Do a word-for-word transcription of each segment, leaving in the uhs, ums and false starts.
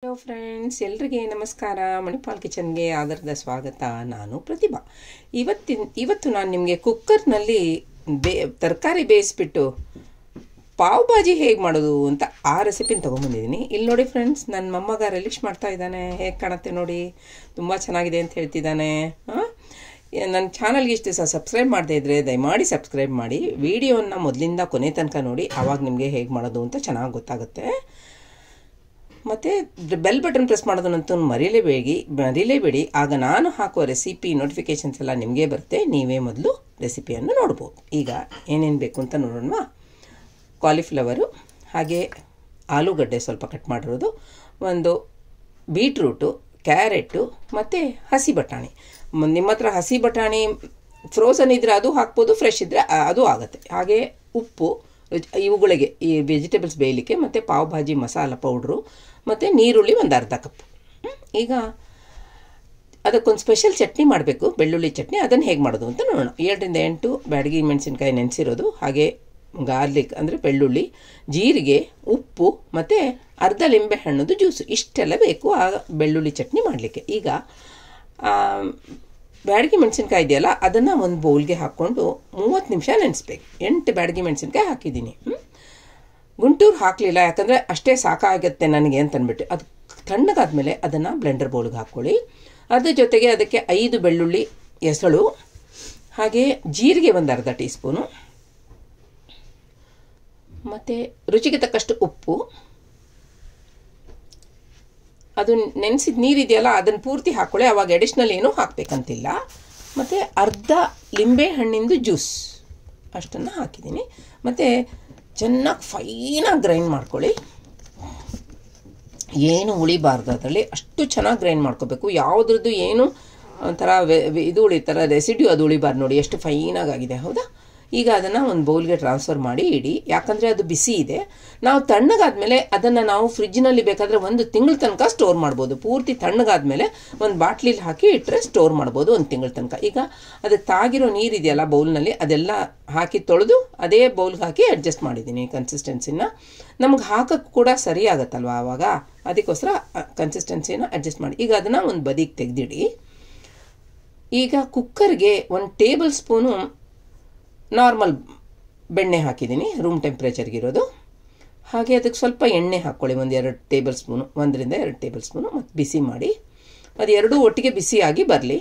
Hello friends, ಎಲ್ರಿಗೆ ನಮಸ್ಕಾರ. ಮಣಿಪಾಲ್ ಕಿಚನ್ಗೆ ಆಧಾರದ ಸ್ವಾಗತ. ನಾನು ಪ್ರತಿಭಾ. ಇವತ್ತಿನ ಇವತ್ತು ನಾನು ನಿಮಗೆ ಕುಕ್ಕರ್ನಲ್ಲಿ ಬೇ ತರಕಾರಿ ಬೇಯಿಸ್ಬಿಟ್ಟು ಪಾವ್ ಭಾಜಿ ಹೇಗೆ ಮಾಡೋದು ಅಂತ ಆ ರೆಸಿಪಿನ ತೊಗೊಂಬಂದಿದ್ದೀನಿ. ಇಲ್ಲಿ ನೋಡಿ ಫ್ರೆಂಡ್ಸ್, ನನ್ನ ಮೊಮ್ಮಗ ರಿಲೀಶ್ ಮಾಡ್ತಾ ಇದ್ದಾನೆ. ಹೇಗೆ ಕಾಣುತ್ತೆ ನೋಡಿ, ತುಂಬ ಚೆನ್ನಾಗಿದೆ ಅಂತ ಹೇಳ್ತಿದ್ದಾನೆ. ಹಾಂ, ನನ್ನ ಚಾನಲ್ಗೆ ಇಷ್ಟು ಸಹ ಸಬ್ಸ್ಕ್ರೈಬ್ ಮಾಡದೇ ಇದ್ದರೆ ದಯಮಾಡಿ ಸಬ್ಸ್ಕ್ರೈಬ್ ಮಾಡಿ. ವಿಡಿಯೋನ ಮೊದಲಿಂದ ಕೊನೆ ತನಕ ನೋಡಿ, ಆವಾಗ ನಿಮಗೆ ಹೇಗೆ ಮಾಡೋದು ಅಂತ ಚೆನ್ನಾಗಿ ಗೊತ್ತಾಗುತ್ತೆ. ಮತ್ತು ಬೆಲ್ ಬಟನ್ ಪ್ರೆಸ್ ಮಾಡೋದನ್ನಂತೂ ಮರೀಲೇಬೇಡಿ ಮರೀಲೇಬೇಡಿ ಆಗ ನಾನು ಹಾಕುವ ರೆಸಿಪಿ ನೋಟಿಫಿಕೇಷನ್ಸ್ ಎಲ್ಲ ನಿಮಗೆ ಬರುತ್ತೆ. ನೀವೇ ಮೊದಲು ರೆಸಿಪಿಯನ್ನು ನೋಡ್ಬೋದು. ಈಗ ಏನೇನು ಬೇಕು ಅಂತ ನೋಡೋಣ. ಕಾಲಿಫ್ಲವರು, ಹಾಗೆ ಆಲೂಗಡ್ಡೆ ಸ್ವಲ್ಪ ಕಟ್ ಮಾಡಿರೋದು, ಒಂದು ಬೀಟ್ರೂಟು, ಕ್ಯಾರೆಟು ಮತ್ತು ಹಸಿ ಬಟಾಣಿ. ನಿಮ್ಮ ಹತ್ರ ಹಸಿ ಬಟಾಣಿ ಫ್ರೋಸನ್ ಇದ್ದರೆ ಅದು ಹಾಕ್ಬೋದು, ಫ್ರೆಶ್ ಇದ್ದರೆ ಅದು ಆಗುತ್ತೆ. ಹಾಗೆ ಉಪ್ಪು, ಇವುಗಳಿಗೆ ಈ ವೆಜಿಟೇಬಲ್ಸ್ ಬೇಯಲಿಕ್ಕೆ, ಮತ್ತು ಪಾವ್ ಭಾಜಿ ಮಸಾಲ ಪೌಡ್ರು, ಮತ್ತು ನೀರುಳ್ಳಿ ಒಂದು ಅರ್ಧ ಕಪ್. ಈಗ ಅದಕ್ಕೊಂದು ಸ್ಪೆಷಲ್ ಚಟ್ನಿ ಮಾಡಬೇಕು, ಬೆಳ್ಳುಳ್ಳಿ ಚಟ್ನಿ. ಅದನ್ನು ಹೇಗೆ ಮಾಡೋದು ಅಂತ ನೋಡೋಣ. ಏಳರಿಂದ ಎಂಟು ಬ್ಯಾಡಗಿ ಮೆಣಸಿನ್ಕಾಯಿ ನೆನೆಸಿರೋದು, ಹಾಗೆ ಗಾರ್ಲಿಕ್ ಅಂದರೆ ಬೆಳ್ಳುಳ್ಳಿ, ಜೀರಿಗೆ, ಉಪ್ಪು ಮತ್ತು ಅರ್ಧ ಲಿಂಬೆ ಹಣ್ಣದು ಜ್ಯೂಸು. ಇಷ್ಟೆಲ್ಲ ಬೇಕು ಆ ಬೆಳ್ಳುಳ್ಳಿ ಚಟ್ನಿ ಮಾಡಲಿಕ್ಕೆ. ಈಗ ಬ್ಯಾಡಗಿ ಮೆಣಸಿನ್ಕಾಯಿ ಇದೆಯಲ್ಲ, ಅದನ್ನು ಒಂದು ಬೌಲ್ಗೆ ಹಾಕ್ಕೊಂಡು ಮೂವತ್ತು ನಿಮಿಷ ನೆನೆಸ್ಬೇಕು. ಎಂಟು ಬ್ಯಾಡಗಿ ಮೆಣಸಿನ್ಕಾಯಿ ಹಾಕಿದ್ದೀನಿ. ಗುಂಟೂರು ಹಾಕಲಿಲ್ಲ, ಯಾಕಂದರೆ ಅಷ್ಟೇ ಸಾಕಾಗುತ್ತೆ ನನಗೆ ಅಂತಂದ್ಬಿಟ್ಟು. ಅದು ತಣ್ಣಗಾದ್ಮೇಲೆ ಅದನ್ನು ಬ್ಲೆಂಡರ್ ಬೌಲ್ಗೆ ಹಾಕ್ಕೊಳ್ಳಿ. ಅದ್ರ ಜೊತೆಗೆ ಅದಕ್ಕೆ ಐದು ಬೆಳ್ಳುಳ್ಳಿ ಎಸಳು, ಹಾಗೆ ಜೀರಿಗೆ ಒಂದು ಅರ್ಧ ಟೀ ಸ್ಪೂನು, ಮತ್ತು ರುಚಿಗೆ ತಕ್ಕಷ್ಟು ಉಪ್ಪು. ಅದು ನೆನೆಸಿದ ನೀರಿದೆಯಲ್ಲ, ಅದನ್ನು ಪೂರ್ತಿ ಹಾಕ್ಕೊಳ್ಳಿ. ಅವಾಗ ಎಡಿಷ್ನಲ್ ಏನೂ ಹಾಕಬೇಕಂತಿಲ್ಲ. ಮತ್ತು ಅರ್ಧ ಲಿಂಬೆ ಹಣ್ಣಿಂದು ಜ್ಯೂಸ್ ಅಷ್ಟನ್ನು ಹಾಕಿದ್ದೀನಿ. ಮತ್ತು ಚೆನ್ನಾಗಿ ಫೈನಾಗಿ ಗ್ರೈಂಡ್ ಮಾಡ್ಕೊಳ್ಳಿ. ಏನು ಉಳಿಬಾರ್ದು ಅದರಲ್ಲಿ, ಅಷ್ಟು ಚೆನ್ನಾಗಿ ಗ್ರೈಂಡ್ ಮಾಡ್ಕೋಬೇಕು. ಯಾವುದ್ರದ್ದು ಏನು ಒಂಥರ ಇದು ಉಳಿತಾರ ರೆಸಿಡ್ಯೂ ಅದು ಉಳಿಬಾರ್ದು. ನೋಡಿ ಎಷ್ಟು ಫೈನಾಗಿ ಆಗಿದೆ, ಹೌದಾ? ಈಗ ಅದನ್ನು ಒಂದು ಬೌಲ್ಗೆ ಟ್ರಾನ್ಸ್ಫರ್ ಮಾಡಿ ಇಡಿ, ಯಾಕಂದರೆ ಅದು ಬಿಸಿ ಇದೆ. ನಾವು ತಣ್ಣಗಾದ್ಮೇಲೆ ಅದನ್ನು ನಾವು ಫ್ರಿಜ್ನಲ್ಲಿ ಬೇಕಾದರೆ ಒಂದು ತಿಂಗಳ ತನಕ ಸ್ಟೋರ್ ಮಾಡ್ಬೋದು. ಪೂರ್ತಿ ತಣ್ಣಗಾದ್ಮೇಲೆ ಒಂದು ಬಾಟ್ಲಿಲಿ ಹಾಕಿ ಇಟ್ಟರೆ ಸ್ಟೋರ್ ಮಾಡ್ಬೋದು ಒಂದು ತಿಂಗಳ ತನಕ. ಈಗ ಅದಕ್ಕೆ ತಾಗಿರೋ ನೀರಿದೆಯಲ್ಲ ಬೌಲ್ನಲ್ಲಿ, ಅದೆಲ್ಲ ಹಾಕಿ ತೊಳೆದು ಅದೇ ಬೌಲ್ಗೆ ಹಾಕಿ ಅಡ್ಜಸ್ಟ್ ಮಾಡಿದ್ದೀನಿ ಕನ್ಸಿಸ್ಟೆನ್ಸಿನ. ನಮ್ಗೆ ಹಾಕೋಕ್ಕೆ ಕೂಡ ಸರಿ ಆಗುತ್ತಲ್ವ ಆವಾಗ, ಅದಕ್ಕೋಸ್ಕರ ಕನ್ಸಿಸ್ಟೆನ್ಸಿನ ಅಡ್ಜಸ್ಟ್ ಮಾಡಿ. ಈಗ ಅದನ್ನು ಒಂದು ಬದಿಗೆ ತೆಗೆದಿಡಿ. ಈಗ ಕುಕ್ಕರ್ಗೆ ಒಂದು ಟೇಬಲ್ ಸ್ಪೂನು ನಾರ್ಮಲ್ ಬೆಣ್ಣೆ ಹಾಕಿದ್ದೀನಿ, ರೂಮ್ ಟೆಂಪ್ರೇಚರ್ಗಿರೋದು. ಹಾಗೆ ಅದಕ್ಕೆ ಸ್ವಲ್ಪ ಎಣ್ಣೆ ಹಾಕ್ಕೊಳ್ಳಿ, ಒಂದು ಎರಡು ಟೇಬಲ್ ಸ್ಪೂನು, ಒಂದರಿಂದ ಎರಡು ಟೇಬಲ್ ಸ್ಪೂನು. ಮತ್ತು ಬಿಸಿ ಮಾಡಿ, ಅದು ಎರಡೂ ಒಟ್ಟಿಗೆ ಬಿಸಿಯಾಗಿ ಬರಲಿ,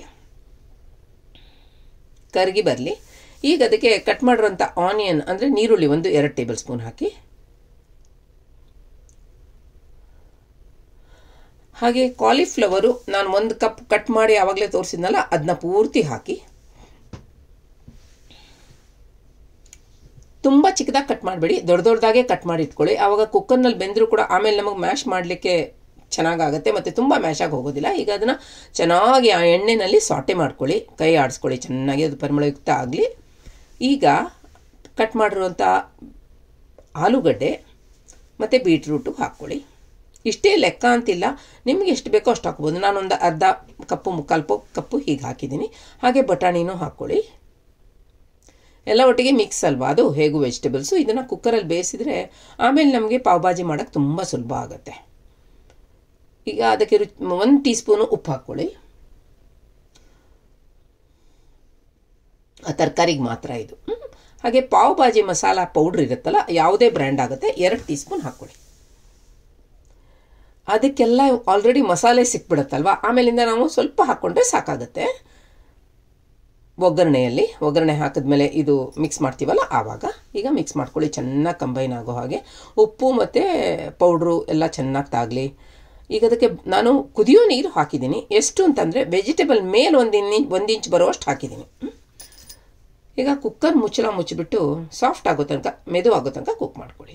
ಕರಗಿ ಬರಲಿ. ಈಗ ಅದಕ್ಕೆ ಕಟ್ ಮಾಡಿರೋಂಥ ಆನಿಯನ್ ಅಂದರೆ ನೀರುಳ್ಳಿ ಒಂದು ಎರಡು ಟೇಬಲ್ ಸ್ಪೂನ್ ಹಾಕಿ, ಹಾಗೆ ಕಾಲಿಫ್ಲವರು ನಾನು ಒಂದು ಕಪ್ ಕಟ್ ಮಾಡಿ ಆವಾಗಲೇ ತೋರಿಸಿದ್ನಲ್ಲ, ಅದನ್ನ ಪೂರ್ತಿ ಹಾಕಿ. ತುಂಬ ಚಿಕ್ಕದಾಗಿ ಕಟ್ ಮಾಡಬೇಡಿ, ದೊಡ್ಡ ದೊಡ್ಡದಾಗೆ ಕಟ್ ಮಾಡಿ ಇಟ್ಕೊಳ್ಳಿ. ಆವಾಗ ಕುಕ್ಕರ್ನಲ್ಲಿ ಬೆಂದರೂ ಕೂಡ ಆಮೇಲೆ ನಮಗೆ ಮ್ಯಾಶ್ ಮಾಡಲಿಕ್ಕೆ ಚೆನ್ನಾಗಾಗುತ್ತೆ, ಮತ್ತು ತುಂಬ ಮ್ಯಾಶಾಗಿ ಹೋಗೋದಿಲ್ಲ. ಈಗ ಅದನ್ನು ಚೆನ್ನಾಗಿ ಆ ಎಣ್ಣೆಯಲ್ಲಿ ಸಾಟೆ ಮಾಡ್ಕೊಳ್ಳಿ, ಕೈ ಆಡಿಸ್ಕೊಳ್ಳಿ ಚೆನ್ನಾಗಿ, ಅದು ಪರಿಮಳಯುಕ್ತ ಆಗಲಿ. ಈಗ ಕಟ್ ಮಾಡಿರುವಂಥ ಆಲೂಗಡ್ಡೆ ಮತ್ತು ಬೀಟ್ರೂಟು ಹಾಕ್ಕೊಳ್ಳಿ. ಇಷ್ಟೇ ಲೆಕ್ಕ ಅಂತಿಲ್ಲ, ನಿಮಗೆ ಎಷ್ಟು ಬೇಕೋ ಅಷ್ಟು ಹಾಕ್ಬೋದು. ನಾನೊಂದು ಅರ್ಧ ಕಪ್ಪು ಮುಕ್ಕಾಲು ಕಪ್ಪು ಹೀಗೆ ಹಾಕಿದ್ದೀನಿ. ಹಾಗೆ ಬಟಾಣಿನೂ ಹಾಕ್ಕೊಳ್ಳಿ. ಎಲ್ಲ ಒಟ್ಟಿಗೆ ಮಿಕ್ಸ್ ಅಲ್ವಾ, ಅದು ಹೇಗೂ ವೆಜಿಟೇಬಲ್ಸು. ಇದನ್ನು ಕುಕ್ಕರಲ್ಲಿ ಬೇಯಿಸಿದ್ರೆ ಆಮೇಲೆ ನಮಗೆ ಪಾವ್ ಭಾಜಿ ಮಾಡೋಕ್ಕೆ ತುಂಬ ಸುಲಭ ಆಗುತ್ತೆ. ಈಗ ಅದಕ್ಕೆ ರುಚಿ ಒಂದು ಟೀ ಸ್ಪೂನು ಉಪ್ಪು ಹಾಕ್ಕೊಳ್ಳಿ. ಆ ತರಕಾರಿಗೆ ಮಾತ್ರ ಇದು. ಹಾಗೆ ಪಾವ್ ಭಾಜಿ ಮಸಾಲ ಪೌಡ್ರ್ ಇರುತ್ತಲ್ಲ, ಯಾವುದೇ ಬ್ರ್ಯಾಂಡ್ ಆಗುತ್ತೆ, ಎರಡು ಟೀ ಸ್ಪೂನ್ ಹಾಕ್ಕೊಳ್ಳಿ. ಅದಕ್ಕೆಲ್ಲ ಆಲ್ರೆಡಿ ಮಸಾಲೆ ಸಿಕ್ಬಿಡುತ್ತಲ್ವ, ಆಮೇಲಿಂದ ನಾವು ಸ್ವಲ್ಪ ಹಾಕ್ಕೊಂಡ್ರೆ ಸಾಕಾಗುತ್ತೆ. ಒಗ್ಗರಣೆಯಲ್ಲಿ ಒಗ್ಗರಣೆ ಹಾಕಿದ್ಮೇಲೆ ಇದು ಮಿಕ್ಸ್ ಮಾಡ್ತೀವಲ್ಲ ಆವಾಗ. ಈಗ ಮಿಕ್ಸ್ ಮಾಡ್ಕೊಳ್ಳಿ, ಚೆನ್ನಾಗಿ ಕಂಬೈನ್ ಆಗೋ ಹಾಗೆ. ಉಪ್ಪು ಮತ್ತು ಪೌಡ್ರು ಎಲ್ಲ ಚೆನ್ನಾಗಿ ತಾಗಲಿ. ಈಗ ಅದಕ್ಕೆ ನಾನು ಕುದಿಯೋ ನೀರು ಹಾಕಿದ್ದೀನಿ. ಎಷ್ಟು ಅಂತಂದರೆ ವೆಜಿಟೇಬಲ್ ಮೇಲೆ ಒಂದು ಇನ್ ಒಂದು ಇಂಚ್ ಬರುವಷ್ಟು ಹಾಕಿದ್ದೀನಿ. ಈಗ ಕುಕ್ಕರ್ ಮುಚ್ಚಳ ಮುಚ್ಚಿಬಿಟ್ಟು ಸಾಫ್ಟ್ ಆಗೋ ತನಕ, ಮೆದು ಆಗೋ ತನಕ ಕುಕ್ ಮಾಡ್ಕೊಳ್ಳಿ.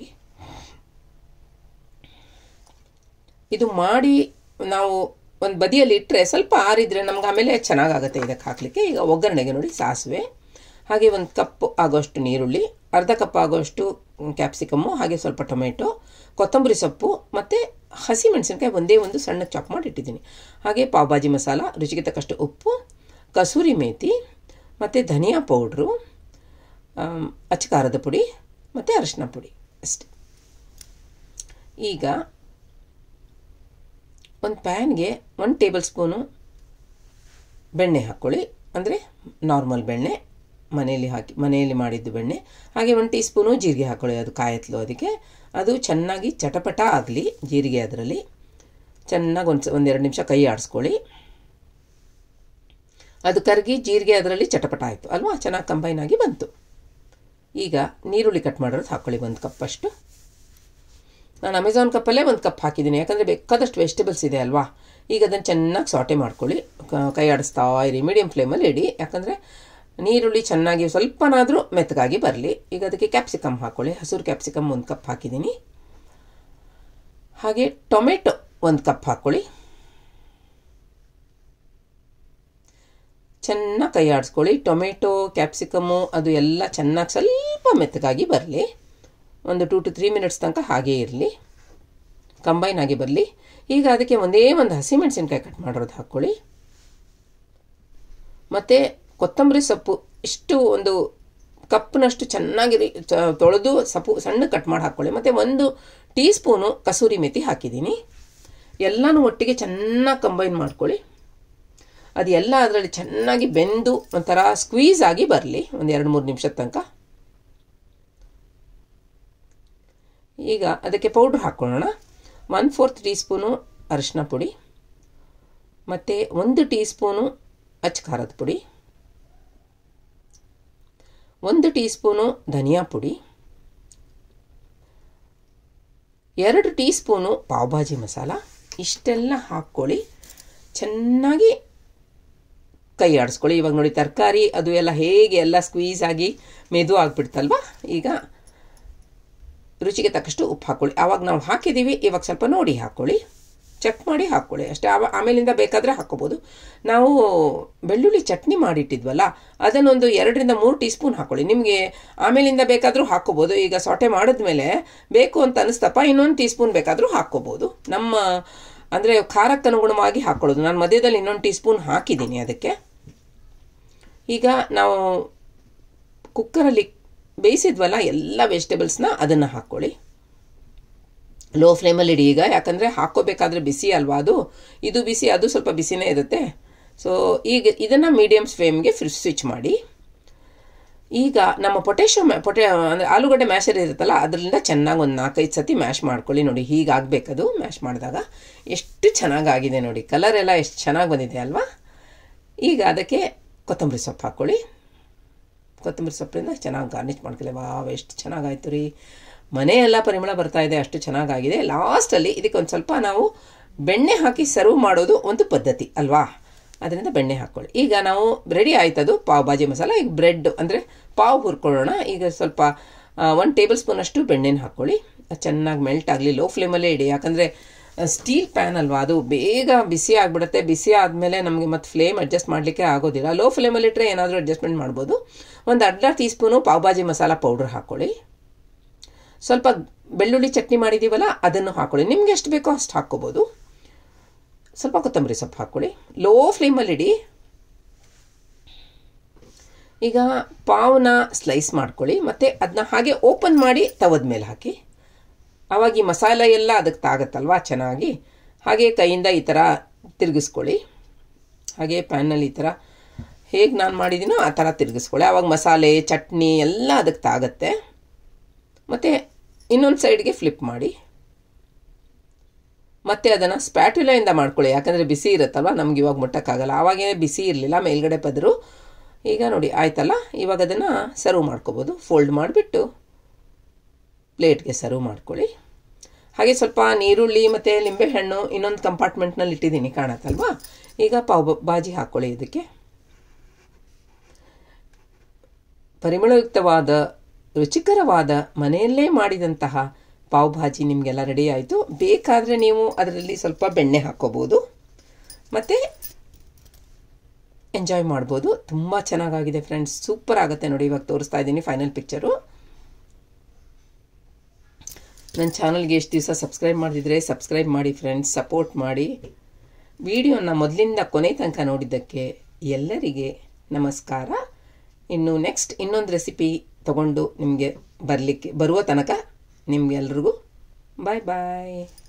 ಇದು ಮಾಡಿ ನಾವು ಒಂದು ಬದಿಯಲ್ಲಿ ಇಟ್ಟರೆ ಸ್ವಲ್ಪ ಆರಿದ್ರೆ ನಮ್ಗೆ ಆಮೇಲೆ ಚೆನ್ನಾಗಾಗುತ್ತೆ ಇದಕ್ಕೆ ಹಾಕಲಿಕ್ಕೆ. ಈಗ ಒಗ್ಗರಣೆಗೆ ನೋಡಿ, ಸಾಸಿವೆ, ಹಾಗೆ ಒಂದು ಕಪ್ ಆಗೋಷ್ಟು ನೀರುಳ್ಳಿ, ಅರ್ಧ ಕಪ್ ಆಗೋಷ್ಟು ಕ್ಯಾಪ್ಸಿಕಮ್ಮು, ಹಾಗೆ ಸ್ವಲ್ಪ ಟೊಮೆಟೊ, ಕೊತ್ತಂಬರಿ ಸೊಪ್ಪು ಮತ್ತು ಹಸಿ ಮೆಣಸಿನ್ಕಾಯಿ ಒಂದೇ ಒಂದು ಸಣ್ಣ ಚಾಪ್ ಮಾಡಿ ಇಟ್ಟಿದ್ದೀನಿ. ಹಾಗೆ ಪಾವ್ ಭಾಜಿ ಮಸಾಲ, ರುಚಿಗೆ ತಕ್ಕಷ್ಟು ಉಪ್ಪು, ಕಸೂರಿ ಮೇಥಿ, ಮತ್ತು ಧನಿಯಾ ಪೌಡ್ರು, ಅಚ್ಚ ಖಾರದ ಪುಡಿ ಮತ್ತು ಅರಿಶಿನ ಪುಡಿ ಅಷ್ಟೆ. ಈಗ ಒಂದು ಪ್ಯಾನ್ಗೆ ಒಂದು ಟೇಬಲ್ ಸ್ಪೂನು ಬೆಣ್ಣೆ ಹಾಕ್ಕೊಳ್ಳಿ, ಅಂದರೆ ನಾರ್ಮಲ್ ಬೆಣ್ಣೆ, ಮನೆಯಲ್ಲಿ ಹಾಕಿ ಮನೆಯಲ್ಲಿ ಮಾಡಿದ್ದು ಬೆಣ್ಣೆ. ಹಾಗೆ ಒಂದು ಟೀ ಸ್ಪೂನು ಜೀರಿಗೆ ಹಾಕ್ಕೊಳ್ಳಿ, ಅದು ಕಾಯತ್ಲು ಅದಕ್ಕೆ. ಅದು ಚೆನ್ನಾಗಿ ಚಟಪಟ ಆಗಲಿ ಜೀರಿಗೆ ಅದರಲ್ಲಿ. ಚೆನ್ನಾಗಿ ಒಂದು ಒಂದೆರಡು ನಿಮಿಷ ಕೈ ಆಡಿಸ್ಕೊಳ್ಳಿ. ಅದು ಕರಗಿ ಜೀರಿಗೆ ಅದರಲ್ಲಿ ಚಟಪಟ ಆಯಿತು ಅಲ್ವಾ, ಚೆನ್ನಾಗಿ ಕಂಬೈನ್ ಆಗಿ ಬಂತು. ಈಗ ನೀರುಳ್ಳಿ ಕಟ್ ಮಾಡಿರೋದು ಹಾಕ್ಕೊಳ್ಳಿ, ಒಂದು ಕಪ್ಪಷ್ಟು. ನಾನು ಅಮೆಝಾನ್ ಕಪ್ಪಲ್ಲೇ ಒಂದು ಕಪ್ ಹಾಕಿದ್ದೀನಿ, ಯಾಕಂದರೆ ಬೇಕಾದಷ್ಟು ವೆಜಿಟೇಬಲ್ಸ್ ಇದೆ ಅಲ್ವಾ. ಈಗ ಅದನ್ನು ಚೆನ್ನಾಗಿ ಸಾಟೆ ಮಾಡ್ಕೊಳ್ಳಿ, ಕೈ ಆಡಿಸ್ತಾ ಇರಿ, ಮೀಡಿಯಮ್ ಫ್ಲೇಮಲ್ಲಿ ಇಡಿ, ಯಾಕಂದರೆ ನೀರುಳ್ಳಿ ಚೆನ್ನಾಗಿ ಸ್ವಲ್ಪನಾದರೂ ಮೆತ್ತಗಾಗಿ ಬರಲಿ. ಈಗ ಅದಕ್ಕೆ ಕ್ಯಾಪ್ಸಿಕಮ್ ಹಾಕ್ಕೊಳ್ಳಿ, ಹಸಿರು ಕ್ಯಾಪ್ಸಿಕಮ್ ಒಂದು ಕಪ್ ಹಾಕಿದ್ದೀನಿ. ಹಾಗೆ ಟೊಮೆಟೊ ಒಂದು ಕಪ್ ಹಾಕ್ಕೊಳ್ಳಿ, ಚೆನ್ನಾಗಿ ಕೈ ಆಡಿಸ್ಕೊಳ್ಳಿ. ಟೊಮೆಟೊ ಕ್ಯಾಪ್ಸಿಕಮ್ಮು ಅದು ಎಲ್ಲ ಚೆನ್ನಾಗಿ ಸ್ವಲ್ಪ ಮೆತ್ತಗಾಗಿ ಬರಲಿ, ಒಂದು ಟೂ ಟು ತ್ರೀ ಮಿನಿಟ್ಸ್ ತನಕ ಹಾಗೇ ಇರಲಿ, ಕಂಬೈನ್ ಆಗಿ ಬರಲಿ. ಈಗ ಅದಕ್ಕೆ ಒಂದೇ ಒಂದು ಹಸಿಮೆಣಸಿನ್ಕಾಯಿ ಕಟ್ ಮಾಡಿರೋದು ಹಾಕ್ಕೊಳ್ಳಿ, ಮತ್ತು ಕೊತ್ತಂಬರಿ ಸೊಪ್ಪು ಇಷ್ಟು ಒಂದು ಕಪ್ನಷ್ಟು ಚೆನ್ನಾಗಿ ತೊಳೆದು ಸೊಪ್ಪು ಸಣ್ಣ ಕಟ್ ಮಾಡಿ ಹಾಕ್ಕೊಳ್ಳಿ, ಮತ್ತು ಒಂದು ಟೀ ಸ್ಪೂನು ಕಸೂರಿ ಮೆಥಿ ಹಾಕಿದ್ದೀನಿ. ಎಲ್ಲನೂ ಒಟ್ಟಿಗೆ ಚೆನ್ನಾಗಿ ಕಂಬೈನ್ ಮಾಡ್ಕೊಳ್ಳಿ. ಅದು ಎಲ್ಲ ಅದರಲ್ಲಿ ಚೆನ್ನಾಗಿ ಬೆಂದು ಒಂಥರ ಸ್ಕ್ವೀಸ್ ಆಗಿ ಬರಲಿ ಒಂದು ಎರಡು ಮೂರು ನಿಮಿಷದ ತನಕ. ಈಗ ಅದಕ್ಕೆ ಪೌಡ್ರ್ ಹಾಕ್ಕೊಳ್ಳೋಣ. ಒನ್ ಫೋರ್ತ್ ಟೀ ಸ್ಪೂನು ಅರಿಶಿನ ಪುಡಿ, ಮತ್ತು ಒಂದು ಟೀ ಸ್ಪೂನು ಅಚ್ಚ ಖಾರದ ಪುಡಿ, ಒಂದು ಟೀ ಸ್ಪೂನು ಧನಿಯಾ ಪುಡಿ, ಎರಡು ಟೀ ಸ್ಪೂನು ಪಾವ್ಭಾಜಿ ಮಸಾಲ. ಇಷ್ಟೆಲ್ಲ ಹಾಕ್ಕೊಳ್ಳಿ, ಚೆನ್ನಾಗಿ ಕೈ ಆಡಿಸ್ಕೊಳ್ಳಿ. ಇವಾಗ ನೋಡಿ ತರಕಾರಿ ಅದು ಎಲ್ಲ ಹೇಗೆ ಎಲ್ಲ ಸ್ಕ್ವೀಸ್ ಆಗಿ ಮೆದು ಆಗಿಬಿಡ್ತಲ್ವ. ಈಗ ರುಚಿಗೆ ತಕ್ಕಷ್ಟು ಉಪ್ಪು ಹಾಕ್ಕೊಳ್ಳಿ. ಆವಾಗ ನಾವು ಹಾಕಿದ್ದೀವಿ, ಇವಾಗ ಸ್ವಲ್ಪ ನೋಡಿ ಹಾಕ್ಕೊಳ್ಳಿ, ಚೆಕ್ ಮಾಡಿ ಹಾಕ್ಕೊಳ್ಳಿ ಅಷ್ಟೇ. ಆವ ಆಮೇಲಿಂದ ಬೇಕಾದರೆ ಹಾಕ್ಕೋಬೋದು. ನಾವು ಬೆಳ್ಳುಳ್ಳಿ ಚಟ್ನಿ ಮಾಡಿಟ್ಟಿದ್ವಲ್ಲ, ಅದನ್ನೊಂದು ಎರಡರಿಂದ ಮೂರು ಟೀ ಸ್ಪೂನ್ ಹಾಕ್ಕೊಳ್ಳಿ. ನಿಮಗೆ ಆಮೇಲಿಂದ ಬೇಕಾದರೂ ಹಾಕ್ಕೋಬೋದು. ಈಗ ಸಾಟೆ ಮಾಡಿದ್ಮೇಲೆ ಬೇಕು ಅಂತ ಅನಿಸ್ತಪ್ಪ ಇನ್ನೊಂದು ಟೀ ಸ್ಪೂನ್ ಬೇಕಾದರೂ ಹಾಕ್ಕೋಬೋದು. ನಮ್ಮ ಅಂದರೆ ಖಾರಕ್ಕೆ ಅನುಗುಣವಾಗಿ ಹಾಕ್ಕೊಳ್ಳೋದು. ನಾನು ಮಧ್ಯದಲ್ಲಿ ಇನ್ನೊಂದು ಟೀ ಸ್ಪೂನ್ ಹಾಕಿದ್ದೀನಿ ಅದಕ್ಕೆ. ಈಗ ನಾವು ಕುಕ್ಕರಲ್ಲಿ ಬೇಯಿಸಿದ್ವಲ್ಲ ಎಲ್ಲ ವೆಜಿಟೇಬಲ್ಸ್ನ ಅದನ್ನು ಹಾಕ್ಕೊಳ್ಳಿ. ಲೋ ಫ್ಲೇಮಲ್ಲಿ ಇಡಿ ಈಗ, ಯಾಕಂದರೆ ಹಾಕ್ಕೋಬೇಕಾದ್ರೆ ಬಿಸಿ ಅಲ್ವಾ ಅದು, ಇದು ಬಿಸಿ ಅದು ಸ್ವಲ್ಪ ಬಿಸಿನೇ ಇರುತ್ತೆ. ಸೊ ಈಗ ಇದನ್ನು ಮೀಡಿಯಮ್ ಫ್ಲೇಮ್ಗೆ ಸ್ವಿಚ್ ಮಾಡಿ. ಈಗ ನಮ್ಮ ಪೊಟ್ಯಾಶೋ ಮ್ಯಾ ಪೊಟೆ ಅಂದರೆ ಆಲೂಗಡ್ಡೆ ಮ್ಯಾಶರ್ ಇರುತ್ತಲ್ಲ, ಅದರಿಂದ ಚೆನ್ನಾಗಿ ಒಂದು ನಾಲ್ಕೈದು ಸತಿ ಮ್ಯಾಶ್ ಮಾಡ್ಕೊಳ್ಳಿ. ನೋಡಿ ಹೀಗಾಗಬೇಕದು. ಮ್ಯಾಶ್ ಮಾಡಿದಾಗ ಎಷ್ಟು ಚೆನ್ನಾಗಾಗಿದೆ ನೋಡಿ, ಕಲರ್ ಎಲ್ಲ ಎಷ್ಟು ಚೆನ್ನಾಗಿ ಬಂದಿದೆ ಅಲ್ವಾ. ಈಗ ಅದಕ್ಕೆ ಕೊತ್ತಂಬರಿ ಸೊಪ್ಪು ಹಾಕ್ಕೊಳ್ಳಿ. ಕೊತ್ತಂಬರಿ ಸೊಪ್ಪಿಂದ ಚೆನ್ನಾಗಿ ಗಾರ್ನಿಷ್ ಮಾಡ್ಕೊಳ್ಳಿ. ವಾವ್ ಎಷ್ಟು ಚೆನ್ನಾಗಾಯ್ತು ರೀ, ಮನೆಯೆಲ್ಲ ಪರಿಮಳ ಬರ್ತಾ ಇದೆ, ಅಷ್ಟು ಚೆನ್ನಾಗಾಗಿದೆ. ಲಾಸ್ಟಲ್ಲಿ ಇದಕ್ಕೆ ಒಂದು ಸ್ವಲ್ಪ ನಾವು ಬೆಣ್ಣೆ ಹಾಕಿ ಸರ್ವ್ ಮಾಡೋದು ಒಂದು ಪದ್ಧತಿ ಅಲ್ವಾ, ಅದರಿಂದ ಬೆಣ್ಣೆ ಹಾಕ್ಕೊಳ್ಳಿ. ಈಗ ನಾವು ರೆಡಿ ಆಯ್ತದು ಪಾವ್ ಭಾಜಿ ಮಸಾಲ. ಈಗ ಬ್ರೆಡ್ ಅಂದರೆ ಪಾವ್ ಹುರ್ಕೊಳ್ಳೋಣ. ಈಗ ಸ್ವಲ್ಪ ಒಂದು ಟೇಬಲ್ ಸ್ಪೂನಷ್ಟು ಬೆಣ್ಣೆನ ಹಾಕ್ಕೊಳ್ಳಿ, ಚೆನ್ನಾಗಿ ಮೆಲ್ಟ್ ಆಗಲಿ. ಲೋ ಫ್ಲೇಮಲ್ಲೇ ಇಡಿ, ಯಾಕಂದರೆ ಸ್ಟೀಲ್ ಪ್ಯಾನ್ ಅಲ್ವಾ, ಅದು ಬೇಗ ಬಿಸಿ ಆಗಿಬಿಡುತ್ತೆ. ಬಿಸಿ ಆದಮೇಲೆ ನಮಗೆ ಮತ್ತು ಫ್ಲೇಮ್ ಅಡ್ಜಸ್ಟ್ ಮಾಡಲಿಕ್ಕೆ ಆಗೋದಿಲ್ಲ. ಲೋ ಫ್ಲೇಮಲ್ಲಿ ಇಟ್ಟರೆ ಏನಾದರೂ ಅಡ್ಜಸ್ಟ್ಮೆಂಟ್ ಮಾಡ್ಬೋದು. ಒಂದು ಅರ್ಧ teaspoon pav bhaji masala powder ಹಾಕ್ಕೊಳ್ಳಿ. ಸ್ವಲ್ಪ ಬೆಳ್ಳುಳ್ಳಿ ಚಟ್ನಿ ಮಾಡಿದ್ದೀವಲ್ಲ ಅದನ್ನು ಹಾಕ್ಕೊಳ್ಳಿ, ನಿಮ್ಗೆ ಎಷ್ಟು ಬೇಕೋ ಅಷ್ಟು ಹಾಕ್ಕೋಬೋದು. ಸ್ವಲ್ಪ ಕೊತ್ತಂಬರಿ ಸೊಪ್ಪು ಹಾಕ್ಕೊಳ್ಳಿ, ಲೋ ಫ್ಲೇಮಲ್ಲಿಡಿ. ಈಗ ಪಾವ್ನ ಸ್ಲೈಸ್ ಮಾಡ್ಕೊಳ್ಳಿ, ಮತ್ತು ಅದನ್ನ ಹಾಗೆ ಓಪನ್ ಮಾಡಿ ತವದ ಮೇಲೆ ಹಾಕಿ. ಆವಾಗ ಈ ಮಸಾಲೆ ಎಲ್ಲ ಅದಕ್ಕೆ ತಾಗತ್ತಲ್ವ ಚೆನ್ನಾಗಿ. ಹಾಗೆ ಕೈಯಿಂದ ಈ ಥರ ತಿರುಗಿಸ್ಕೊಳ್ಳಿ. ಹಾಗೆ ಪ್ಯಾನ್ನಲ್ಲಿ ಈ ಥರ ಹೇಗೆ ನಾನು ಮಾಡಿದ್ದೀನೋ ಆ ಥರ ತಿರುಗಿಸ್ಕೊಳ್ಳಿ. ಆವಾಗ ಮಸಾಲೆ ಚಟ್ನಿ ಎಲ್ಲ ಅದಕ್ಕೆ ತಾಗತ್ತೆ. ಮತ್ತು ಇನ್ನೊಂದು ಸೈಡ್ಗೆ ಫ್ಲಿಪ್ ಮಾಡಿ, ಮತ್ತು ಅದನ್ನು ಸ್ಪ್ಯಾಟುಲೆಯಿಂದ ಮಾಡ್ಕೊಳ್ಳಿ, ಯಾಕಂದರೆ ಬಿಸಿ ಇರುತ್ತಲ್ವ, ನಮ್ಗೆ ಇವಾಗ ಮುಟ್ಟಕ್ಕಾಗಲ್ಲ. ಆವಾಗೇ ಬಿಸಿ ಇರಲಿಲ್ಲ ಮೇಲ್ಗಡೆ ಪದರು. ಈಗ ನೋಡಿ ಆಯ್ತಲ್ಲ, ಇವಾಗ ಅದನ್ನು ಸರ್ವ್ ಮಾಡ್ಕೋಬೋದು. ಫೋಲ್ಡ್ ಮಾಡಿಬಿಟ್ಟು ಪ್ಲೇಟ್ಗೆ ಸರ್ವ್ ಮಾಡ್ಕೊಳ್ಳಿ. ಹಾಗೆ ಸ್ವಲ್ಪ ನೀರುಳ್ಳಿ ಮತ್ತು ಲಿಂಬೆಹಣ್ಣು ಇನ್ನೊಂದು ಕಂಪಾರ್ಟ್ಮೆಂಟ್ನಲ್ಲಿ ಇಟ್ಟಿದ್ದೀನಿ ಕಾಣತ್ತಲ್ವಾ. ಈಗ ಪಾವ್ ಭಾಜಿ ಹಾಕ್ಕೊಳ್ಳಿ. ಇದಕ್ಕೆ ಪರಿಮಳಯುಕ್ತವಾದ ರುಚಿಕರವಾದ ಮನೆಯಲ್ಲೇ ಮಾಡಿದಂತಹ ಪಾವ್ ಭಾಜಿ ನಿಮಗೆಲ್ಲ ರೆಡಿ ಆಯಿತು. ಬೇಕಾದರೆ ನೀವು ಅದರಲ್ಲಿ ಸ್ವಲ್ಪ ಬೆಣ್ಣೆ ಹಾಕ್ಕೋಬೋದು ಮತ್ತು ಎಂಜಾಯ್ ಮಾಡ್ಬೋದು. ತುಂಬ ಚೆನ್ನಾಗಾಗಿದೆ ಫ್ರೆಂಡ್ಸ್, ಸೂಪರ್ ಆಗುತ್ತೆ ನೋಡಿ. ಇವಾಗ ತೋರಿಸ್ತಾ ಇದ್ದೀನಿ ಫೈನಲ್ ಪಿಕ್ಚರು. ನನ್ನ ಚಾನಲ್ಗೆ ಎಷ್ಟು ದಿವಸ ಸಬ್ಸ್ಕ್ರೈಬ್ ಮಾಡಿದರೆ ಸಬ್ಸ್ಕ್ರೈಬ್ ಮಾಡಿ ಫ್ರೆಂಡ್ಸ್, ಸಪೋರ್ಟ್ ಮಾಡಿ. ವಿಡಿಯೋನ ಮೊದಲಿಂದ ಕೊನೆ ತನಕ ನೋಡಿದ್ದಕ್ಕೆ ಎಲ್ಲರಿಗೆ ನಮಸ್ಕಾರ. ಇನ್ನು ನೆಕ್ಸ್ಟ್ ಇನ್ನೊಂದು ರೆಸಿಪಿ ತಗೊಂಡು ನಿಮಗೆ ಬರಲಿಕ್ಕೆ ಬರುವ ತನಕ ನಿಮಗೆಲ್ರಿಗೂ ಬಾಯ್ ಬಾಯ್.